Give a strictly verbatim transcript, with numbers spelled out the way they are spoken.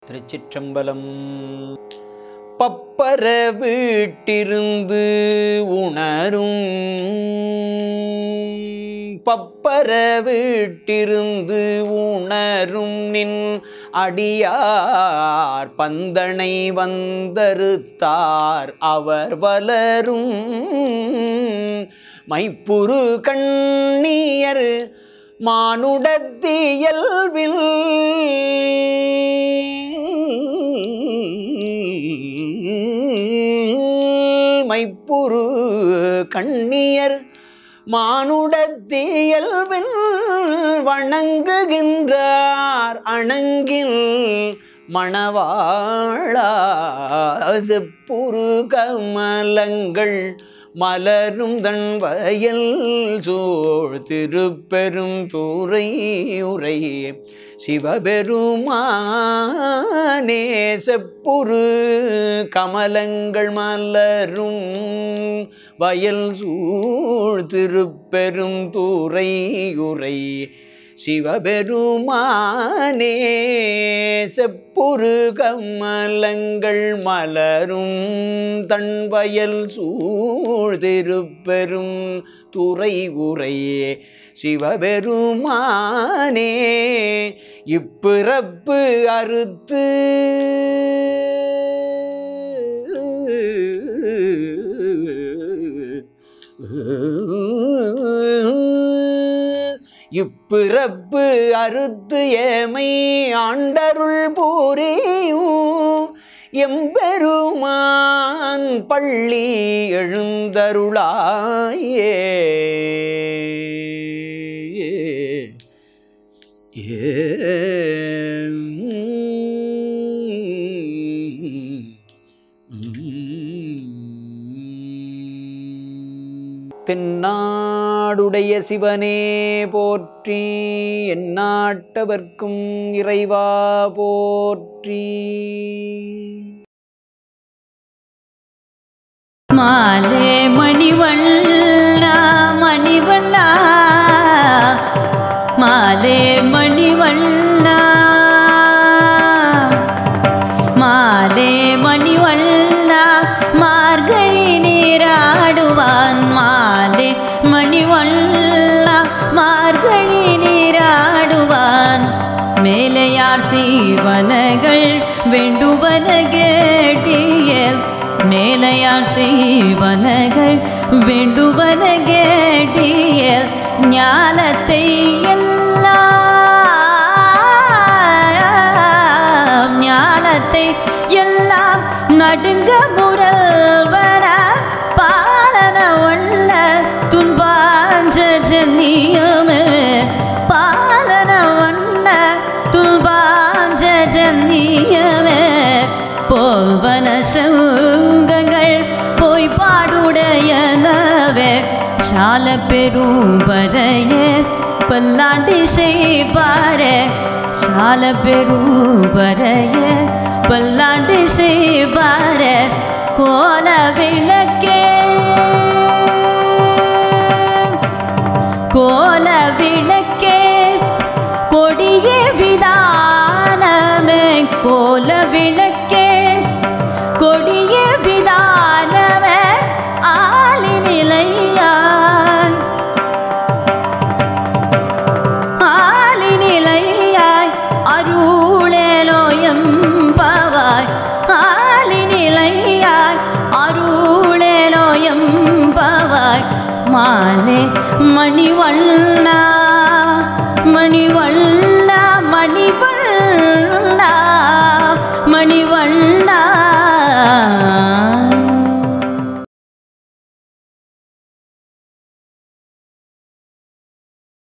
திருச்சிற்றம்பலம். பப்பர வீட்டிருந்து உணரும் பப்பர வீட்டிருந்து உணரும் நின் அடியார் பந்தனை வந்தறுத்தார் அவர் வளரும் மைப்புரு கண்ணியர் மானுடத்தியல்வில் மைப்புரு கண்ணியர் மானுடத்தியல்வில் வணங்குகின்றார் அணங்கில் மணவாளா செப்புரு கமலங்கள் மலரும் தன் வயல் சோழ் திருப்பெரும் தூரை உரை சிவபெருமானே செப்புரு கமலங்கள் மலரும் வயல் சூழ் திருப்பெரும் தூரை உரை சிவபெருமானே செப்புரு கமலங்கள் மலரும் தன் வயல் சூழ் திருப்பெரும் துறை உரையே சிவபெருமானே இப்பிறப்பு அறுத்து இப்பிறப்பு அறுத்து ஏமை ஆண்டருள் பூரியும் எம்பெருமான் பள்ளி எழுந்தருளாயே தென்னாடுடைய சிவனே போற்றி, எந்நாட்டவர்க்கும் இறைவா போற்றி. மாலே மணிவண்ணா மணிவண்ணா மாலே மணிவண்ணா மாலே மணிவண்ணா மார்கழி நீராடுவான் மாலே மணிவண்ணா மார்கழி நீராடுவான் மேலையார் செய்வனகள் வேண்டுவன கேட்டிய மேலையார் செய்வனகள் வேண்டுவன கேட்டிய ஞானத்தை எல்லாம் ஞானத்தை எல்லாம் நடுங்க முரல்வன பாலன ஒண்ண துன்பாஞ்ச ஜன்னியமே பாலன ஒண்ண துன்பாஞ்ச ஜன்னியமே போல்வன சங்கங்கள் போய் பாடுடையனவே சால பெரும்பரையே பல்லாண்டி செய்பாரே சால பெரும்பரையே பல்லாண்டி செய்பாரே கோல விளக்கே கோல விளக்கே கொடிய விதானமே கோல விளக்கே கொடிய விதானமே ஆலி நிலையாய் ஆலி நிலையாய் அருளேலோயம் பவாய் ஆலி நிலையாய் அருளேலோயம் பவாய் மாலே மணிவண்ணா மணிவண்ணா மணிவண்ணா